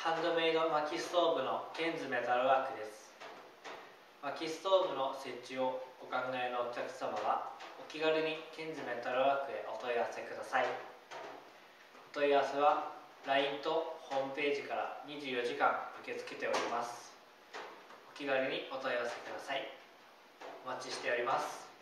ハンドメイド薪ストーブのケンズメタルワークです。薪ストーブの設置をお考えのお客様はお気軽にケンズメタルワークへお問い合わせください。お問い合わせは LINE とホームページから24時間受け付けております。お気軽にお問い合わせください。お待ちしております。